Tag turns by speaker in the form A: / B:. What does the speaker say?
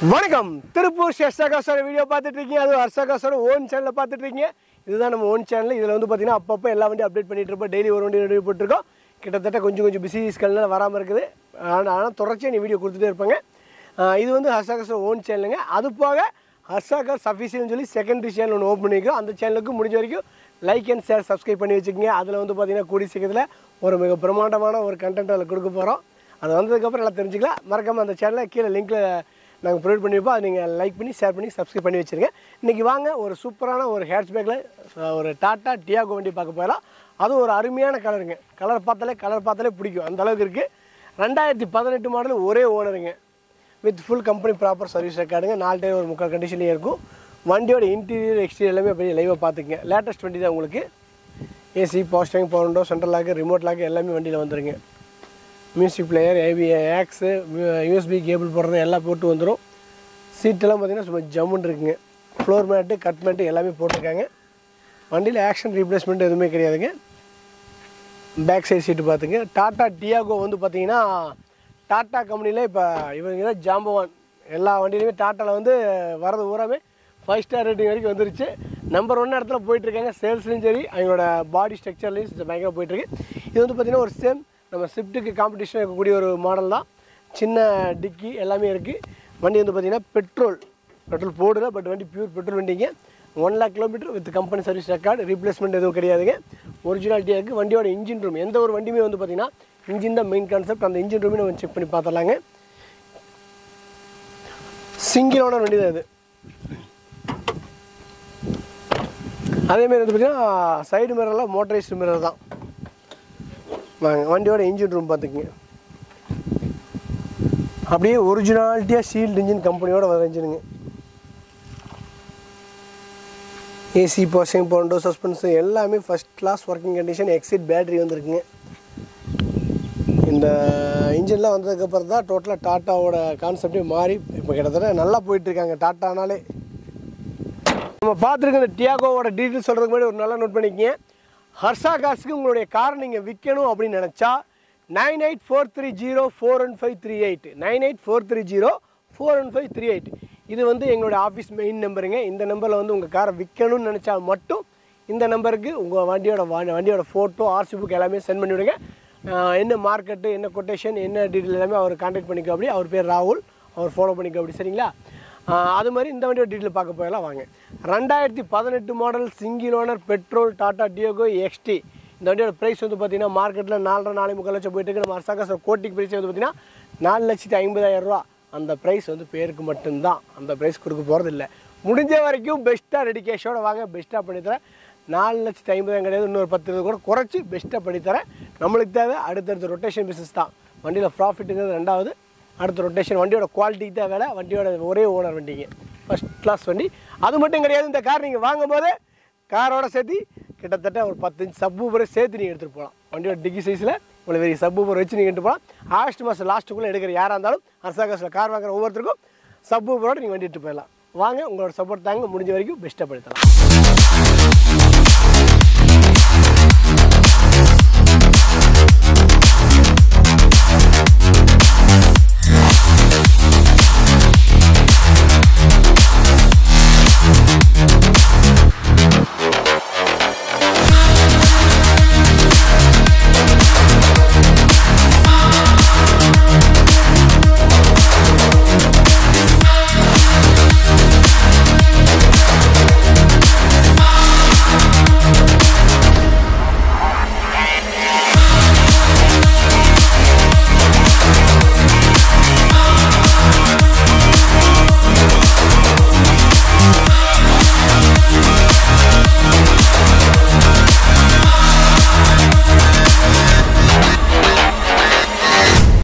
A: வணக்கம் திருப்பூர் ஹர்ஷாகாஸோட வீடியோ பார்த்துட்டு இருக்கீங்க. அது ஹர்ஷாகாஸோட ஓன் சேனலில் பார்த்துட்டு இருக்கீங்க. இதுதான் நம்ம ஓன் சேனல். இதில் வந்து பார்த்தீங்கன்னா அப்பப்போ எல்லா வண்டியும் அப்டேட் பண்ணிட்டு இருப்போம். டெய்லி ஒரு வண்டி ரெடி போட்டுருக்கோம். கிட்டத்தட்ட கொஞ்சம் பிஸிஸ்கள்னால வராமல் இருக்குது. ஆனால் தொடர்ச்சியாக நீ வீடியோ கொடுத்துட்டே இருப்பாங்க. இது வந்து ஹர்ஷாகாஸோட ஓன் சேனலுங்க. அது போக ஹர்ஷாகாஸ் அஃபிஷியல்னு சொல்லி செகண்டரி சேனல் ஒன்று ஓப்பன் பண்ணிக்கிறோம். அந்த சேனலுக்கு முடிஞ்ச வரைக்கும் லைக் அண்ட் ஷேர் சப்ஸ்கிரைப் பண்ணி வச்சுக்கோங்க. அதில் வந்து பார்த்தீங்கன்னா கூடிய சீக்கிரத்தில் ஒரு மிக பிரமாண்டமான ஒரு கண்டென்ட் அதில் கொடுக்க போகிறோம். அது வந்ததுக்கப்புறம் எல்லாம் தெரிஞ்சுக்கலாம். மறக்காமல் அந்த சேனலை கீழே லிங்க்கில் நாங்கள் ப்ரொவைட் பண்ணியிருப்போம். அதை நீங்கள் லைக் பண்ணி ஷேர் பண்ணி சப்ஸ்கிரைப் பண்ணி வச்சுருங்க. இன்றைக்கி வாங்க ஒரு சூப்பரான ஒரு ஹேட்ச்பேக்கில் ஒரு டாட்டா டியாகோ வண்டி பார்க்க போயிடலாம். அதுவும் ஒரு அருமையான கலருங்க. கலர் பார்த்தாலே பிடிக்கும், அந்த அளவுக்கு இருக்குது. 2018 மாடல், ஒரே ஓனருங்க, with full company proper service ரெக்கார்டுங்க. 4 டயர் ஒரு முக்கால் கண்டிஷன்லேயே இருக்கும். வண்டியோட இன்டீரியர் எக்ஸ்டீரியர் எல்லாமே போய் லைவாக பார்த்துக்குங்க. லேட்டஸ்ட் வண்டி தான் உங்களுக்கு. AC, power steering, power window, central lock, remote lock எல்லாமே வண்டியில் வந்துடுங்க. Music player, aux, USB cable போடுறது எல்லாம் போட்டு வந்துடும். சீட்டெல்லாம் பார்த்திங்கன்னா சும்மா ஜம்முன்னு இருக்குங்க. ஃப்ளோர் மேட்டு, கட் மேட்டு எல்லாமே போட்டிருக்காங்க. வண்டியில் ஆக்ஷன் ரீப்ளேஸ்மெண்ட் எதுவுமே கிடையாதுங்க. பேக் சைடு சீட்டு பார்த்துங்க. டாட்டா டியாகோ வந்து பார்த்திங்கன்னா டாட்டா கம்பெனியில் இப்போ இவங்க தான் ஜாம்பவான். எல்லா வண்டியிலையுமே டாட்டாவில் வந்து வரது பூராமே 5 ஸ்டார் ரேட்டிங் வரைக்கும் வந்துருச்சு. நம்பர் 1 இடத்துல போயிட்டுருக்காங்க. சேல்ஸ்லையும் சரி, அவங்களோட பாடி ஸ்ட்ரக்சர்லையும் பயங்கரமாக போயிட்டுருக்கு. இது வந்து பார்த்திங்கன்னா ஒரு சேம் நம்ம ஸ்விஃப்ட்டுக்கு காம்படிஷன் இருக்கக்கூடிய ஒரு மாடல் தான். சின்ன டிக்கி எல்லாமே இருக்குது. வண்டி வந்து பார்த்திங்கன்னா பெட்ரோல் போடல, பட் வண்டி பியூர் பெட்ரோல் வண்டிங்க. 1 lakh kilometre with company service record. Replacement எதுவும் கிடையாதுங்க. ஒரிஜினாலிட்டியாக இருக்குது. வண்டியோட இன்ஜின் ரூம், எந்த ஒரு வண்டியுமே வந்து பார்த்திங்கன்னா இன்ஜின் தான் மெயின் கான்செப்ட். அந்த இன்ஜின் ரூமே நம்ம செக் பண்ணி பார்த்துடலாங்க. சிங்கிள் ஓனர் வண்டி தான் இது. அதேமாதிரி வந்து பார்த்திங்கன்னா சைடு மிரர்லாம் மோட்டரைஸ்டு மிரர் தான். வாங்க வண்டியோட இன்ஜின் ரூம் பார்த்துக்குங்க. அப்படியே ஒரிஜினாலிட்டியாக ஷீல்டு இன்ஜின் கம்பெனியோட வர இன்ஜினுங்க. ஏசி, பவர் விண்டோ, சஸ்பென்ஸ் எல்லாமே first class working condition. Exide battery வந்துருக்குங்க. இந்த இன்ஜின்லாம் வந்ததுக்கப்புறம் தான் டோட்டலாக டாட்டாவோட கான்செப்டே மாறி இப்போ கிட்டத்தட்ட நல்லா போயிட்டுருக்காங்க டாட்டானாலே. நம்ம பார்த்துருக்க இந்த டியாகோவோட டீட்டெயில் சொல்கிறதுக்கு முன்னாடி ஒரு நல்லா நோட் பண்ணிக்கங்க. ஹர்ஷாகாஸுக்கு உங்களுடைய காரை நீங்கள் விற்கணும் அப்படின்னு நினச்சா 9843041538 9843041538 இது வந்து எங்களுடைய ஆஃபீஸ் மெயின் நம்பருங்க. இந்த நம்பரில் வந்து உங்கள் காரை விற்கணும்னு நினச்சா மட்டும் இந்த நம்பருக்கு உங்கள் வண்டியோட ஃபோட்டோ, ஆர்சி புக் எல்லாமே சென்ட் பண்ணிவிடுங்க. என்ன மார்க்கெட்டு, என்ன கொட்டேஷன், என்ன டீட்டெயில் எல்லாமே அவர் கான்டாக்ட் பண்ணிக்கோ. அப்படி அவர் பேர் ராகுல், அவர் ஃபாலோ பண்ணிக்கோ. அப்படி சரிங்களா? அது மாதிரி இந்த வண்டியோட டீட்டெயில் பார்க்க போயெல்லாம் வாங்க. 2018 model single owner petrol Tata Tiago XT. இந்த வண்டியோட ப்ரைஸ் வந்து பார்த்தீங்கன்னா மார்க்கெட்டில் 4.5 லட்சம் போயிட்டு இருக்கு. நம்ம ஹர்ஷாகாஸ் கோட்டிங் ப்ரைஸ் வந்து பார்த்தீங்கன்னா 4,50,000 ரூபா. அந்த ப்ரைஸ் வந்து பேருக்கு மட்டும்தான். அந்த ப்ரைஸ் கொடுக்க போகிறது இல்லை. முடிஞ்ச வரைக்கும் பெஸ்ட்டாக ரெடி கேஷோட வாங்க. பெஸ்ட்டாக பண்ணித்தரேன். 4,50,000 கிடையாது, இன்னொரு 10 கூட குறைச்சி பெஸ்ட்டாக பண்ணித்தரேன். நம்மளுக்கு தேவை அடுத்தடுத்த ரொட்டேஷன் பிஸ்னஸ் தான். வண்டியில் ப்ராஃபிட்டுங்கிறது 2வது, அடுத்த ரொட்டேஷன். வண்டியோட குவாலிட்டிக்கு தான் வேலை. வண்டியோட ஒரே ஓனர் வண்டிங்க, ஃபஸ்ட் கிளாஸ் வண்டி. அது மட்டும் கிடையாது, இந்த கார் நீங்கள் வாங்கும் போது காரோட சேர்த்து கிட்டத்தட்ட ஒரு 10 இன்ச் சப்வூஃபரை சேர்த்து நீங்கள் எடுத்துகிட்டு போகலாம். வண்டியோட டிக்கி சைஸில் உங்களை பெரிய சப்வூஃபர் வச்சு நீங்கள் எடுத்துகிட்டு போகலாம். ஆகஸ்ட் மாதம் லாஸ்ட்டுக்குள்ளே எடுக்கிற யாராக இருந்தாலும் ஹர்ஷாகாஸில் கார் வாங்குற ஒவ்வொருத்தருக்கும் சப்வூஃபரோடு நீங்கள் வண்டி எடுத்து போயிடலாம். வாங்க, உங்களோட சப்போர்ட் தாங்க. முடிஞ்ச வரைக்கும் பெஸ்ட்டாக படுத்தலாம்.